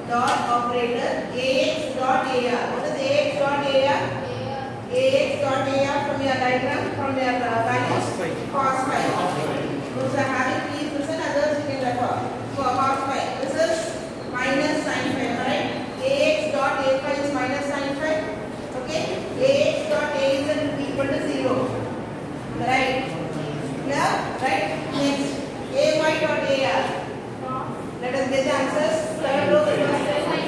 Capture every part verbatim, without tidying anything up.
dot operator ax dot ar. What is ax dot ar? Ax dot ar from your diagram, from your uh, values, cos phi. Those are having, please listen, others you can refer. So cos phi. This is minus sin phi, right? Ax dot a phi is minus sin phi. Okay? Ax dot az will be equal to zero. Right? Yeah? Right? Next. Ay dot ar. Let us get the answers. Third row, the first sin phi.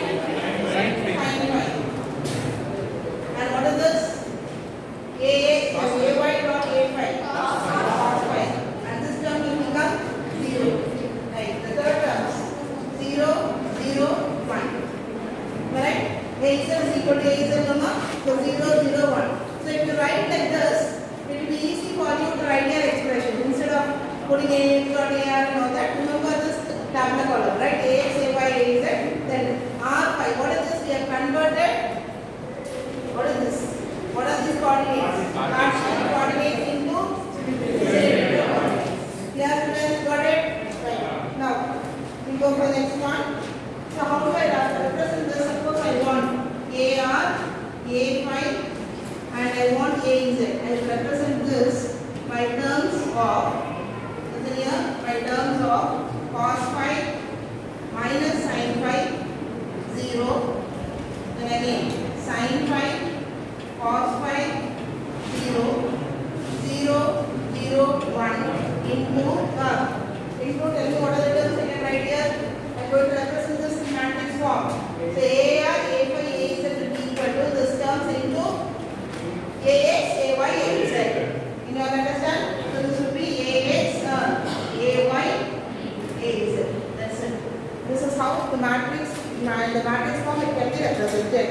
And what is this? Ax ay dot a phi. Cos phi. And this term will become zero. Right? The third term zero, zero, one. Correct? Az is equal to az comma. So zero, zero, one. So if you write like this, it will be easy for you to write your expression instead of putting ax dot ar and all that. Remember this tabular column, right? Ax, ay, az, then r phi. What is this? We have converted. What is this? What are these coordinates? Cartesian coordinates into cylindrical coordinates. Clear, students? Got it? Right. Now, we go for the next one. So how do I represent this? Suppose I want ar, a phi, and I want az. I will represent this by terms of, listen here, by terms of cos phi minus sin phi, zero, then again sin phi, cos phi, zero, zero, zero, one, into, uh, into, tell me what are the terms I can write here? I am going to represent this in matrix form. So ar, a phi, az will be equal to this terms into ax, ay, az. You know, understand? So this will be ax, uh, ay, az. That's it. This is how the matrix, the matrix form it can be represented.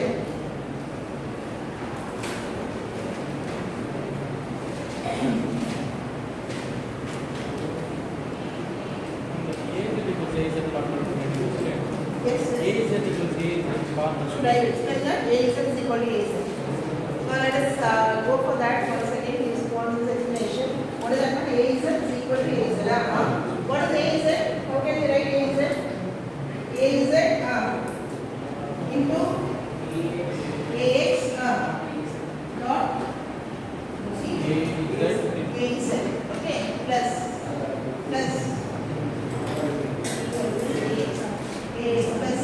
Yes, sir. Should I explain that? A is equal to A Z. So let us uh, go for that for a second. Please go on this explanation. What is that? A is equal to A Z. Uh, what is A Z? How can we write A Z? A Z uh, into Ax uh, dot A Z. Okay, plus plus Ax plus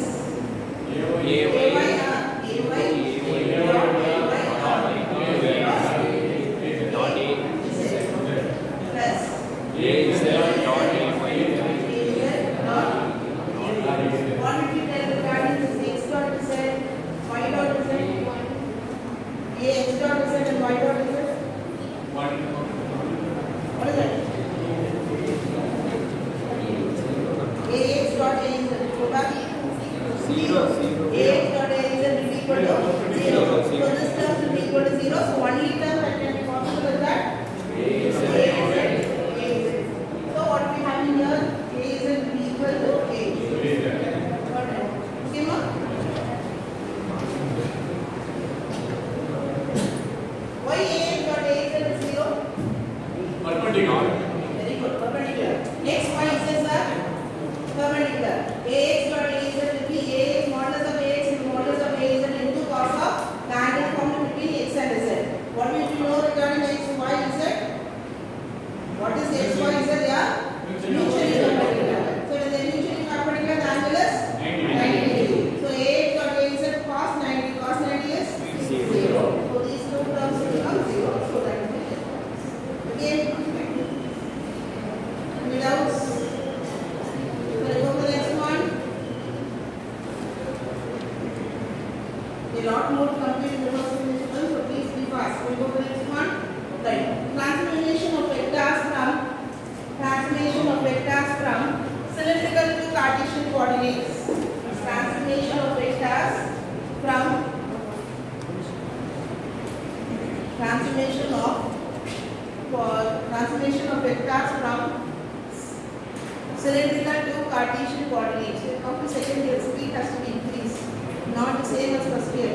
transformation of for transformation of vectors from cylindrical to Cartesian coordinates. When come to second year, speed has to be increased, not the same as first year.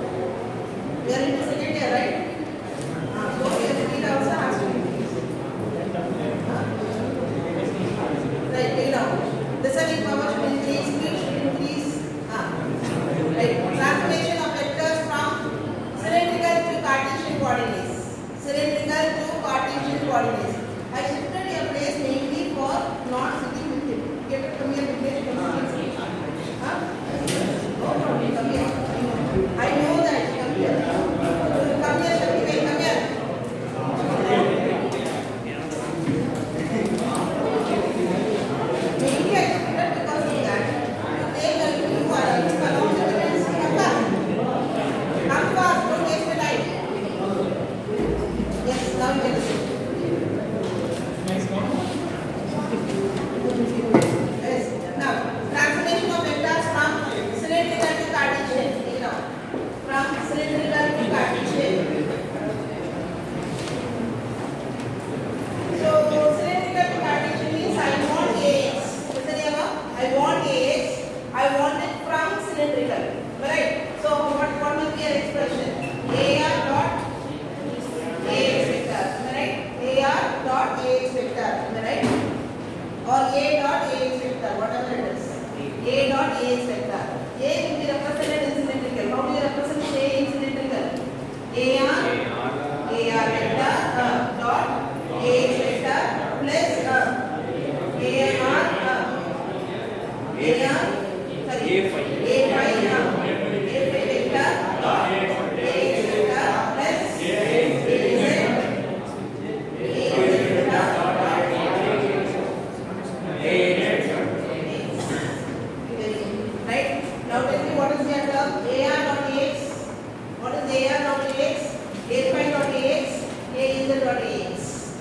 We are in the second year, right? Uh, so your speed also has to increase. Uh, right, take down. The second power should increase, speed should increase. Uh, dot A X.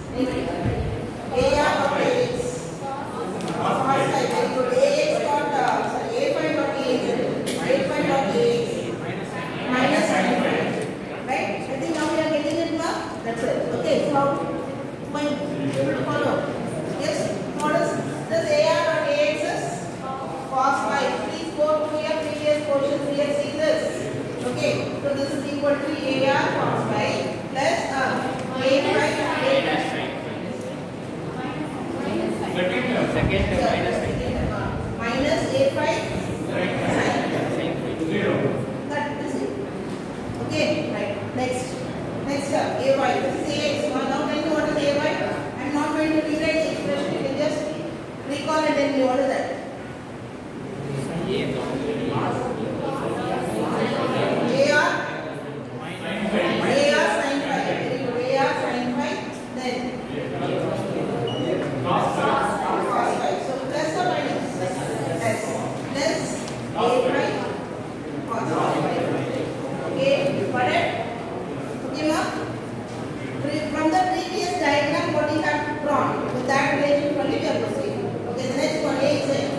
A R dot A X. Cos phi, very good. A X dot, uh, sorry, A phi dot A X. A phi dot A X. Minus sin phi. Right? I think now we are getting it now. That's it. Okay, so how fine, able to follow? Yes, what is this A R dot A X is cos phi. Please go to your previous portion here, see this. Okay, so this is equal to A R cos phi plus uh, A phi A dash sin. Second term minus minus A phi sin zero. That is it. Okay, right. Next, next term A Y. This is A X. Now tell me what is A Y. I am not going to rewrite the expression. You can just recall and tell me what is that. A R A R sin phi. A R sin phi. Then cos phi. So plus or minus? Plus. Plus A phi cos phi. Okay, got it? Okay, ma'am. From the previous diagram, what we have drawn, with that relation only we are proceeding. Okay, the next one is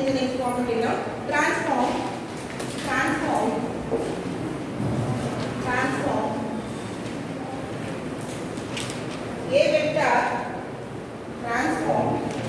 take the next property now. Transform, transform, transform A vector, transform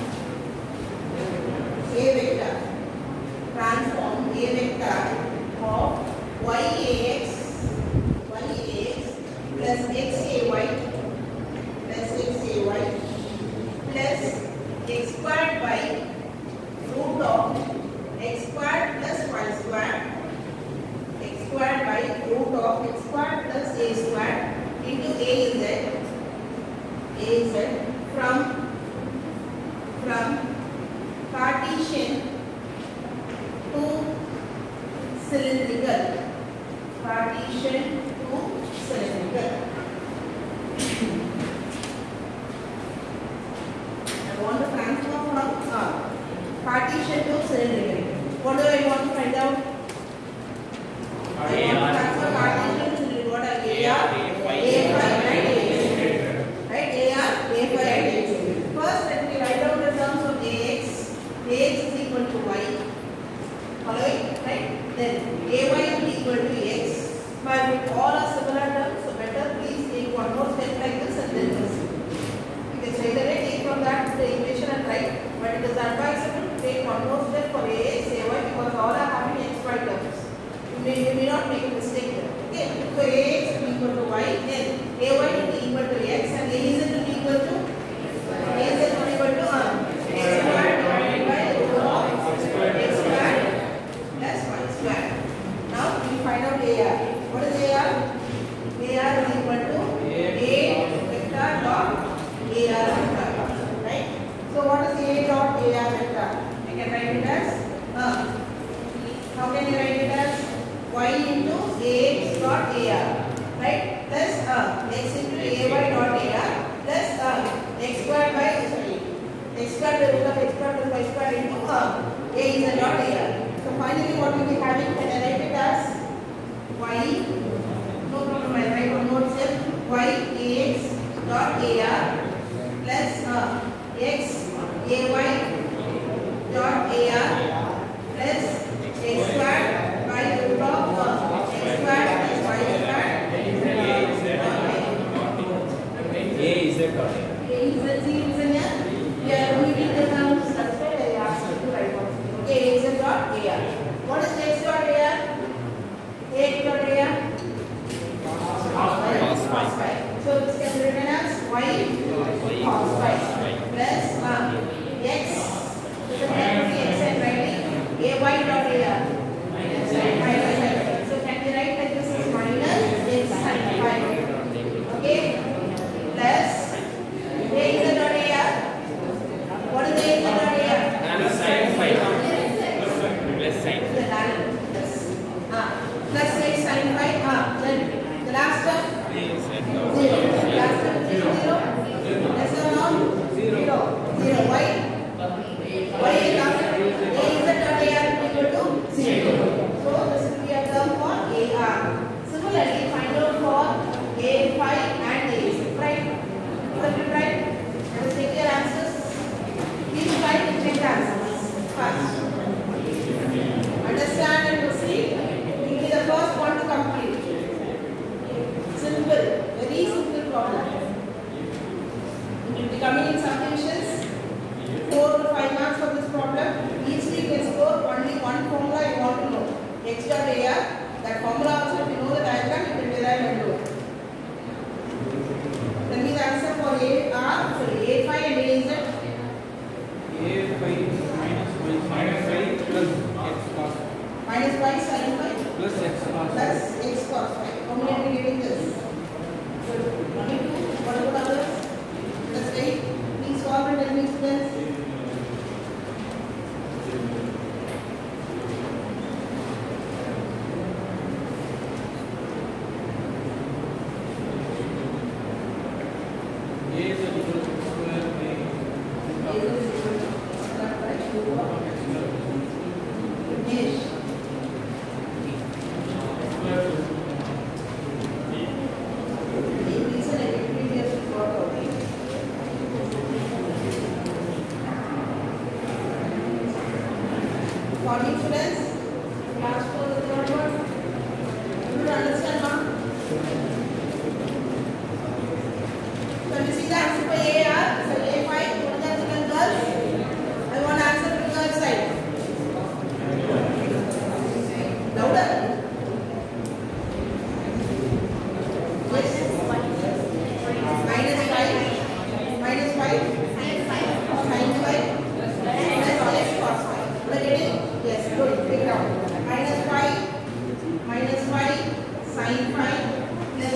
A vector, transform A vector of yax, yax plus xay plus xay plus x squared by root of x squared plus y squared, x squared by root of x squared plus a squared into a z, a z from from Cartesian to cylindrical, Cartesian to cylindrical. I want to transform from uh, Cartesian to cylindrical. What do I want to find out? I want to transfer Cartesian to cylindrical. What are A R, A phi, and A X. Right? A R, A phi, and A X. First, let me write down the terms of A X. A X is equal to y. Following, right? Then A Y is equal to X. But all are similar terms, so better please take one more step like this and then proceed. You can straight away take from that the equation and write, but it is advisable to take one more step for A X, A Y because all are having X Y terms. You may, you may not make a mistake there. Okay? So A X is equal to Y, then A Y will be equal to X, and A Z will be equal to A Z will be equal to uh, X squared divided by root of X squared plus Y squared. Now we find out A R. What is A R? A R is equal to A vector dot A R vector. Right? So what is A dot A R vector? We can write it as uh, how can you write it as y into Ax dot A R, right? Plus uh, x into A Y dot A R plus uh, x squared by sorry x squared by root of x squared plus y squared into uh, A is a dot A R. So finally what we will be having, can I write it as y, no problem, I write one more step, y Ax dot A R plus uh, x A Y dot A R plus x squared by root of uh, x squared plus y squared. A is a dot. A is a z is in here. We are removing the terms. That's why I asked you to write one. A is a dot A R. What is x dot A R? X dot A R? Cos phi. So this can be written as y cos phi plus uh, x. So the category x and writing A Y dot A R. So can we write like this is minus x sin phi. Okay? Plus A is a dot A R. What is A is a dot A R? Sin phi. Plus sin. Plus. Ah. Plus x sin phi. Ah. Then the last term. Zero. Last term zero. Zero. Less than or zero. Zero. Why? Why is after A is a dot A R equal to zero. So this will be a term for A R. Similarly, find out for A phi and A Z. Right? Is that right? Let us take your answers. Please try to check the answers first. Understand and proceed. You will be the first one to complete. Simple, very simple problem. You will be coming in subdivisions. Four to five marks for this problem. Easily you can score only one formula you want to know. X dot A R. That formula also, if you know the diagram, you can derive and do it. Tell me the answer for A R, sorry, A phi and A Z. A phi is minus y minus phi plus x cos Minus y sin phi plus x cos plus x cos phi. How many are we getting this? Good. Only two. What about others? That's right. Please solve and tell me students. A is equal to square A Yes. Morning students. Last for the third one. You don't understand, ma'am? So you see the answer for A R. So A five. What is the answer, girls? I want answer to the girl side. Louder. Yes. Minus five. Minus five. Sin five. Minus five. Cos five. Are you getting? Yes. Good. Take it out. Minus five. Minus five. Sin five. Plus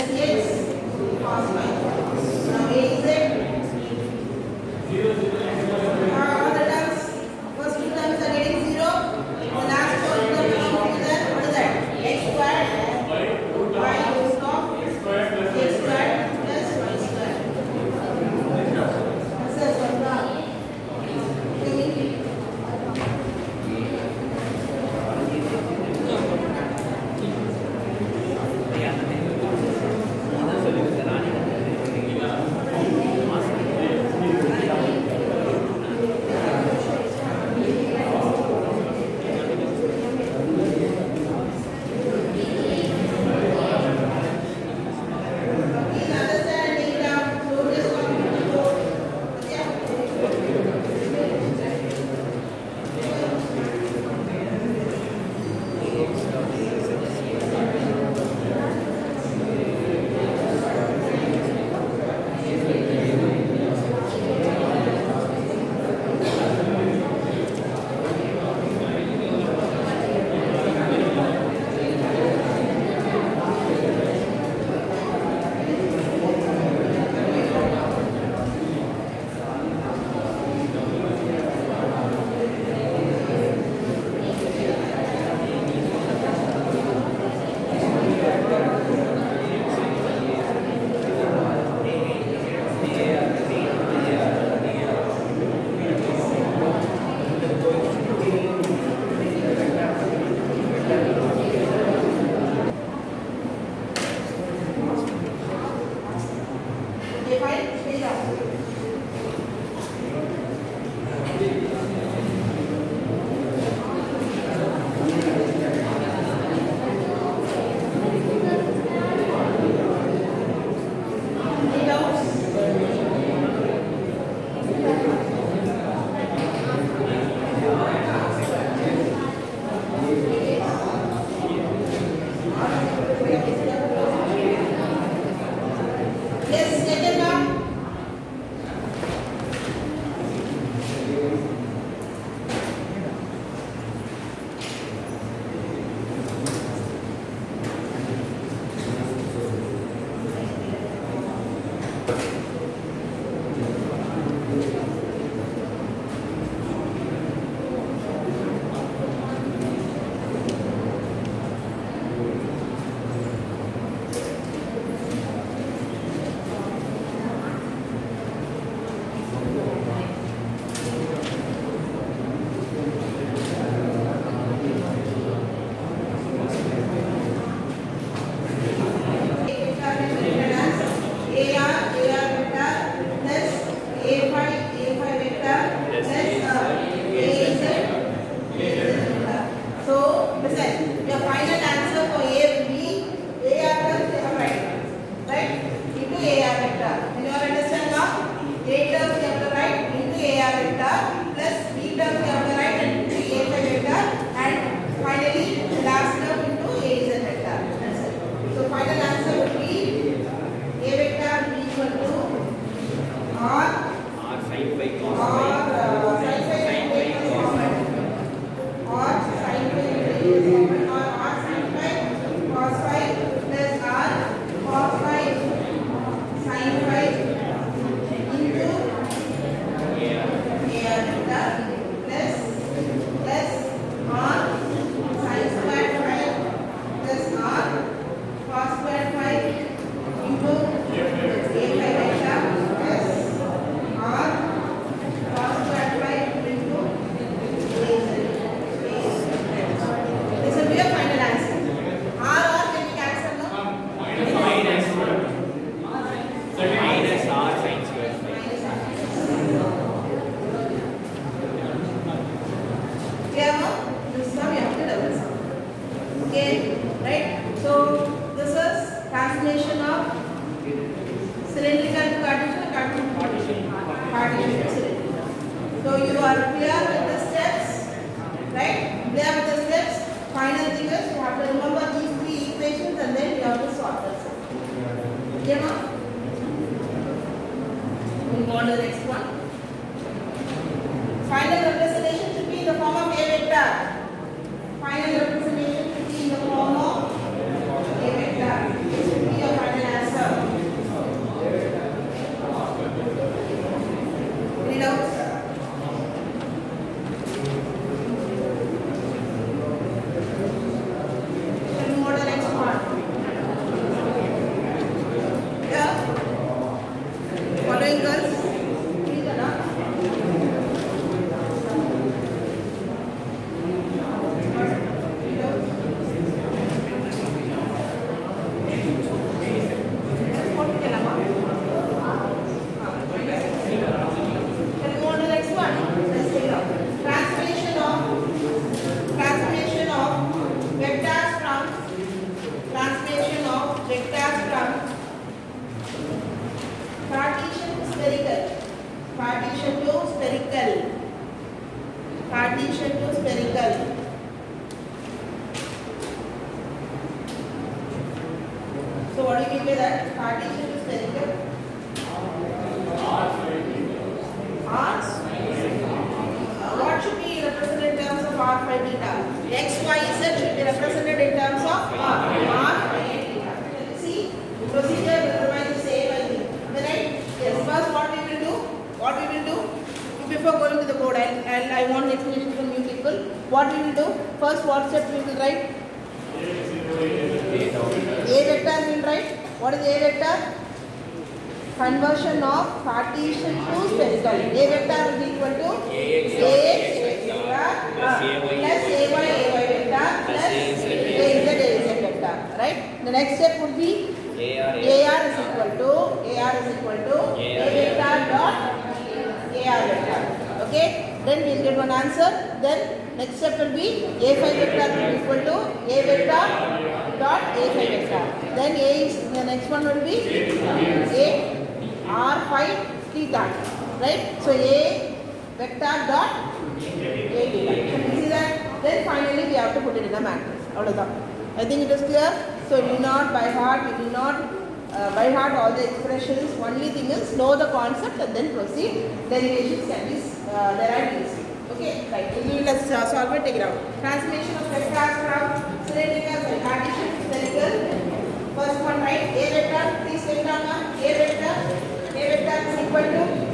This is how we have to double sum. Okay, right? So this is transformation of cylindrical to Cartesian, Cartesian Partition. Cartesian to cylindrical. So you are clear with the steps, right? Clear with the steps. Final thing is you have to remember these three equations and then you have to solve this. Okay, ma'am? We'll go on to the next one. Final representation should be in the form of A vector. Final representation should be in the form of A vector. This should be your final answer. Any doubts? Shall we move on to the next one? Yeah? Following girls? Please, Anna. Partition to spherical. Partition to spherical. So what do you mean by that? Partition to spherical. Arcs. Uh, what should be represented in terms of R phi beta? X, Y, Z should be represented in terms of R. R phi beta. See, procedure will remain the same, I think. Am I right? Yes. First, what we will do? What we will do? Before going to the board, and I, I, I want explanation from you people. What we will do? First, what step we will write? A vector we will write. What is A vector? Conversion of Cartesian to spherical. A vector will be equal to Ax vector plus Ay Ay vector plus Az Az vector. Right? The next step would be Ar is equal to Ar is equal to A vector dot Ar vector. Okay? Then we will get one answer. Then next step will be A phi vector will be equal to A vector dot A phi vector. Then A is the next one will be A R phi theta. Right? So A vector dot A theta. You see that? Then finally we have to put it in a matrix. I think it is clear. So you do not by heart, you do not uh, by heart all the expressions. Only thing is know the concept and then proceed. Derivations can be uh, derived easily. Okay, right. We will let's uh, solve it. Take it out. Transformation of vectors from cylindrical to Cartesian to spherical. First one, right? A vector. Please take down now. A vector. A vector is equal to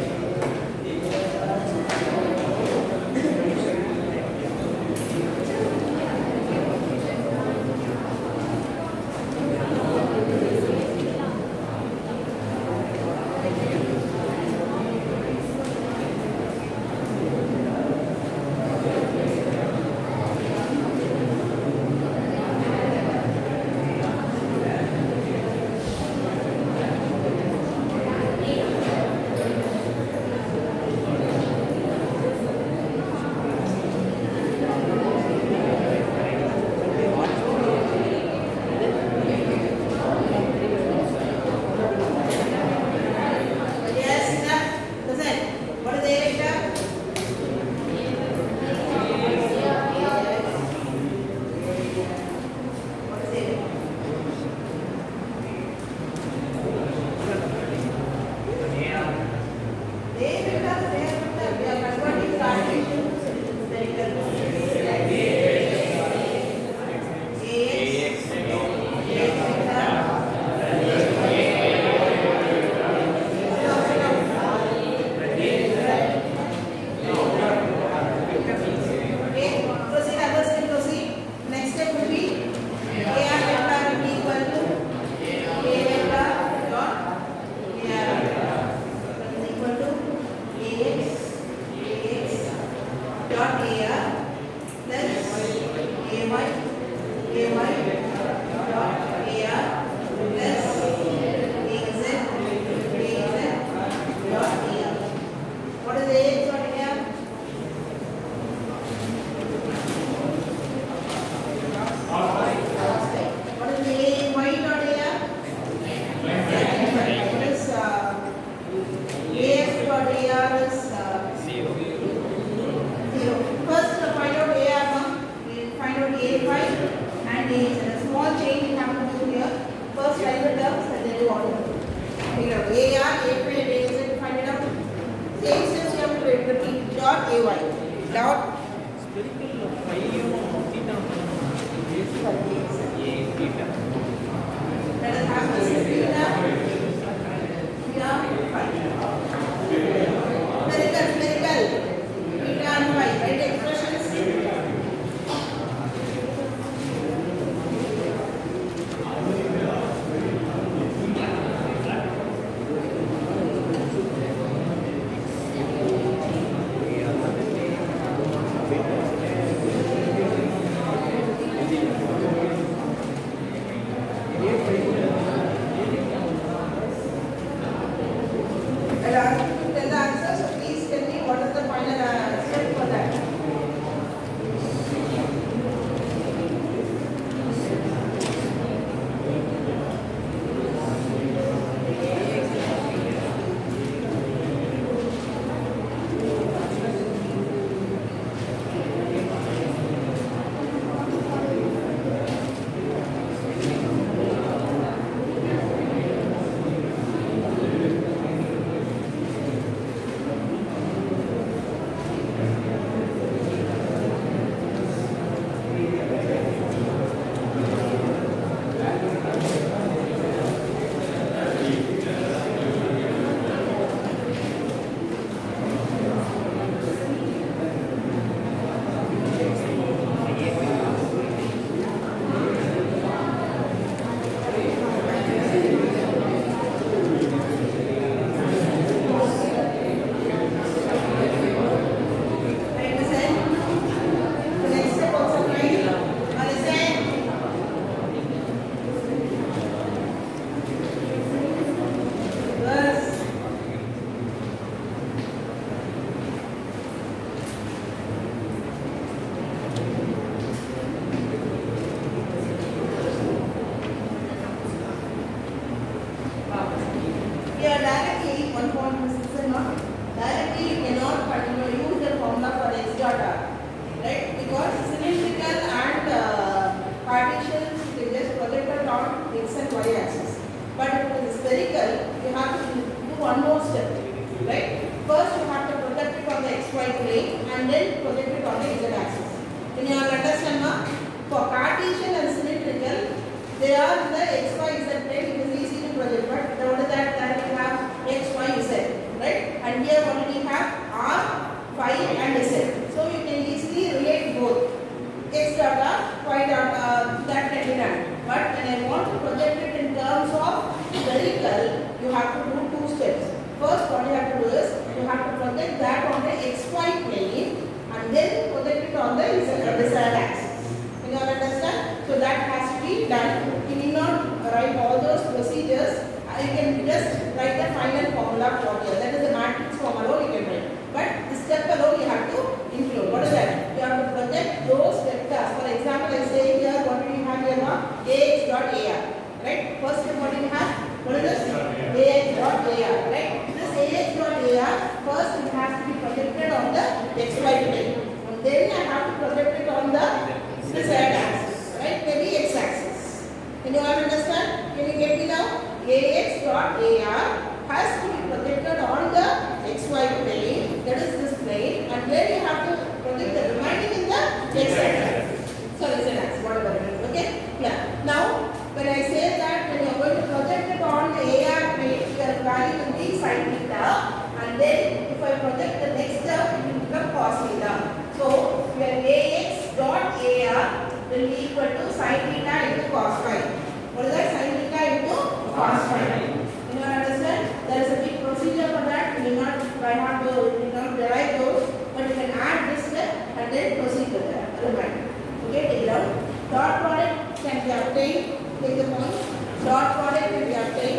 For Cartesian and symmetrical, they are in the x, y, z plane. It is easy to project, but what is that? That we have x, y, z, right? And here only we have r, phi, and z. So you can easily relate both x dot r, y dot r. That can be done. But when I want to project it in terms of spherical, you have to do two steps. First, what you have to do is you have to project that on the xy plane and then project it on the z axis. You all understand? So that has to be done. You need not write all those procedures. You can just write the final formula for here. That is the matrix form alone you can write. But the step alone you have to include. What is that? You have to project those vectors. For example, I say here, what do we have here now? Ax dot ar. Right? First step, what do we have? What is this? Ax dot ar. Right? This Ax dot ar, first it has to be projected on the xy plane. And then I have to project it on the z axis. Right? Maybe x axis. Can you all understand? Can you get me now? Ax dot ar has to be projected on the xy plane, that is this plane, and then you have to project the remaining in the x axis. Sorry, z axis, whatever it is. Okay? Yeah. Now, when I say that when you are going to project it on the ar plane, your value will be sin theta, and then if I project the next term, it will become cos theta. So, your ax dot ar will be equal to sin theta into cos phi. What is that? Sin theta into cos phi. You know understand? There is a big procedure for that. You will not by heart to you will not derive those, but you can add this step and then proceed with that. Remember. Okay, take it out. Dot product can be obtained. Take the point. Dot product can be obtained.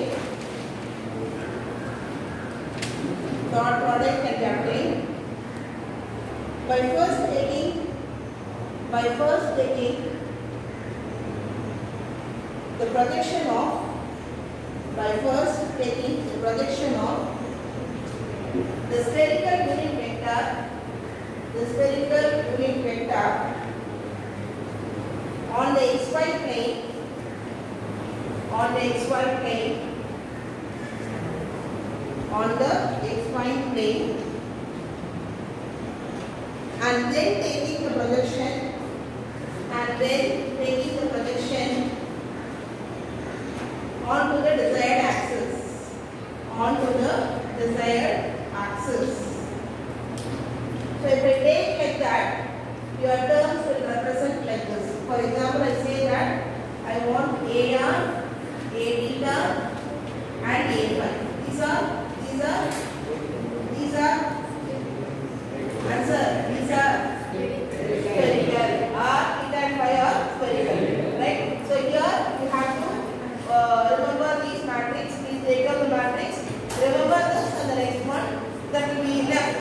Dot product can be obtained by first taking by first taking the projection of by first taking the projection of the spherical unit vector the spherical unit vector on the xy plane on the xy plane on the xy plane and then taking the projection and then